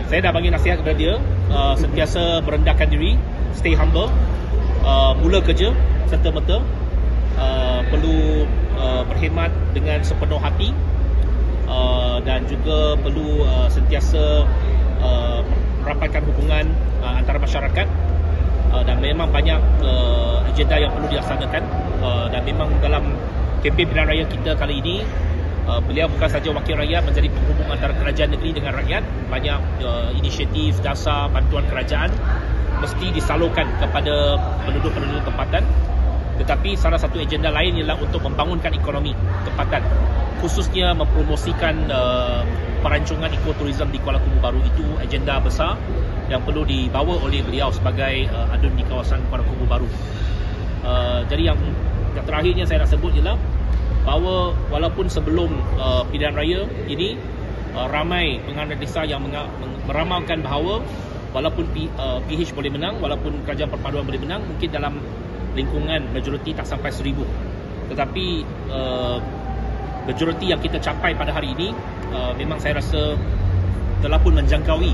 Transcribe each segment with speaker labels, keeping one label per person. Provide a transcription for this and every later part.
Speaker 1: Saya dah bagi nasihat kepada dia, sentiasa merendahkan diri, stay humble, mula kerja serta-merta, perlu berkhidmat dengan sepenuh hati, dan juga perlu sentiasa merapatkan hubungan antara masyarakat, dan memang banyak agenda yang perlu dilaksanakan, dan memang dalam kempen pilihan raya kita kali ini, beliau bukan saja wakil rakyat, menjadi penghubung antara kerajaan negeri dengan rakyat. Banyak inisiatif dasar bantuan kerajaan mesti disalurkan kepada penduduk-penduduk tempatan. Tetapi salah satu agenda lain ialah untuk membangunkan ekonomi tempatan, khususnya mempromosikan perancangan ekoturism di Kuala Kubu Baharu. Itu agenda besar yang perlu dibawa oleh beliau sebagai adun di kawasan Kuala Kubu Baharu. Jadi yang terakhirnya saya nak sebut ialah bahawa walaupun sebelum pilihan raya ini, ramai penganut desa yang meramalkan bahawa walaupun PH boleh menang, walaupun kerajaan perpaduan boleh menang, mungkin dalam lingkungan majoriti tak sampai 1000. Tetapi majoriti yang kita capai pada hari ini, memang saya rasa telah pun menjangkaui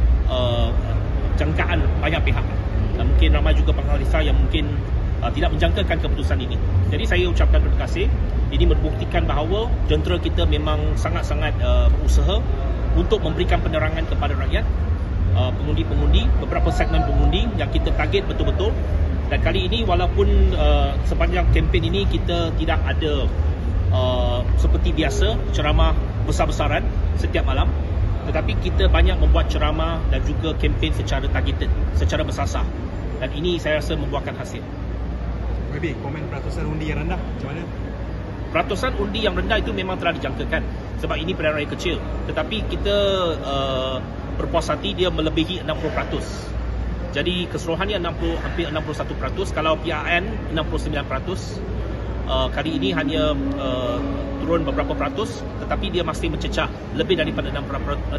Speaker 1: jangkaan banyak pihak. Dan mungkin ramai juga penganut desa yang mungkin tidak menjangkakan keputusan ini. Jadi saya ucapkan terima kasih. Ini membuktikan bahawa jentera kita memang sangat-sangat berusaha untuk memberikan penerangan kepada rakyat, pengundi-pengundi, beberapa segmen pengundi yang kita target betul-betul. Dan kali ini walaupun sepanjang kempen ini kita tidak ada seperti biasa ceramah besar-besaran setiap malam, tetapi kita banyak membuat ceramah dan juga kempen secara targeted, secara bersasar. Dan ini saya rasa membuahkan hasil.
Speaker 2: Maybe komen peratusan undi yang rendah macam mana?
Speaker 1: Peratusan undi yang rendah itu memang telah dijangkakan sebab ini pilihan raya kecil. Tetapi kita berpuas hati dia melebihi 60%. Jadi keseluruhannya hampir 61%. Kalau PRN 69%. Kali ini hanya turun beberapa peratus, tetapi dia masih mencecah lebih daripada 60%.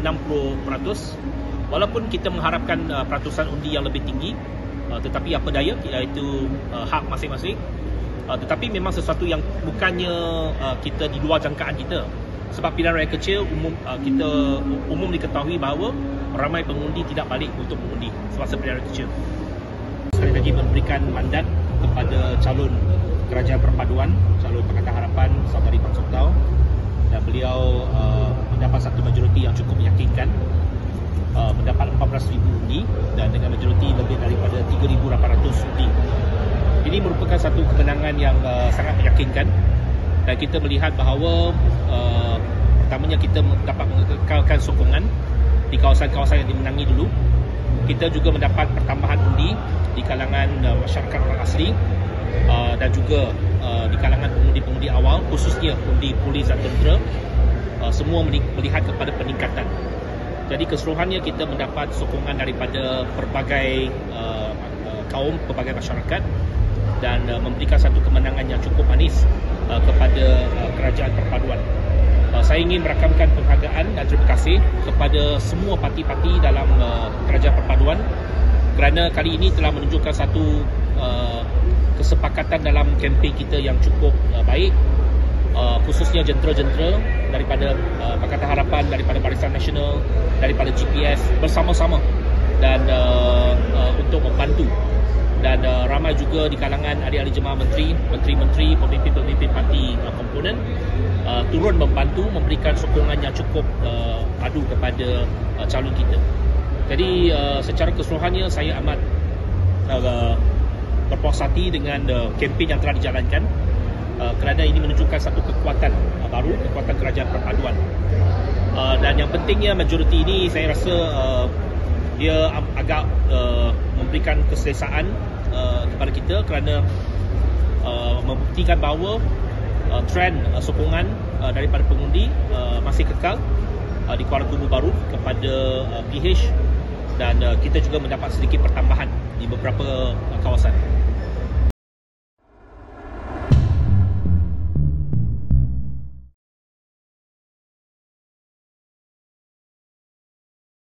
Speaker 1: Walaupun kita mengharapkan peratusan undi yang lebih tinggi, tetapi apa daya, iaitu hak masing-masing. Tetapi memang sesuatu yang bukannya kita di luar jangkaan kita. Sebab pilihan raya kecil kita umum diketahui bahawa ramai pengundi tidak balik untuk mengundi sebab pilihan raya kecil. Sekali lagi memberikan mandat kepada calon kerajaan perpaduan, calon Pakatan Harapan Saudari Pang Soktau, dan beliau mendapat satu majoriti yang cukup meyakinkan, mendapat 14,000 undi dan dengan majoriti lebih daripada 3,800 undi. Ini merupakan satu kemenangan yang sangat meyakinkan, dan kita melihat bahawa pertamanya kita dapat mengekalkan sokongan di kawasan-kawasan yang dimenangi dulu. Kita juga mendapat pertambahan undi di kalangan masyarakat orang asli, dan juga di kalangan pengundi-pengundi awal, khususnya undi polis dan tentera. Semua melihat kepada peningkatan. Jadi keseluruhannya kita mendapat sokongan daripada pelbagai kaum, pelbagai masyarakat, dan memberikan satu kemenangan yang cukup manis kepada kerajaan perpaduan. Saya ingin merakamkan penghargaan dan terima kasih kepada semua parti-parti dalam kerajaan perpaduan kerana kali ini telah menunjukkan satu kesepakatan dalam kempen kita yang cukup baik, khususnya jentera-jentera daripada Pakatan Harapan, daripada Barisan Nasional, daripada GPS bersama-sama dan untuk membantu. Dan ramai juga di kalangan ahli-ahli jemaah menteri, menteri-menteri, pemimpin-pemimpin parti komponen turun membantu, memberikan sokongan yang cukup padu kepada calon kita. Jadi secara keseluruhannya saya amat berpuas hati dengan kempen yang telah dijalankan, kerana ini menunjukkan satu kekuatan baru, kekuatan kerajaan perpaduan. Dan yang pentingnya majoriti ini saya rasa dia agak memberikan keselesaan kepada kita kerana membuktikan bahawa trend sokongan daripada pengundi masih kekal di Kuala Kubu Baharu kepada PH, dan kita juga mendapat sedikit pertambahan di beberapa kawasan.